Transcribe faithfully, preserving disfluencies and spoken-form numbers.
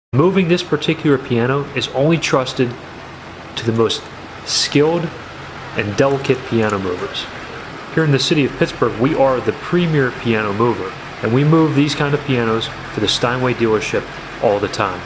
Moving this particular piano is only trusted to the most skilled and delicate piano movers. Here in the city of Pittsburgh, we are the premier piano mover, and we move these kind of pianos for the Steinway dealership all the time.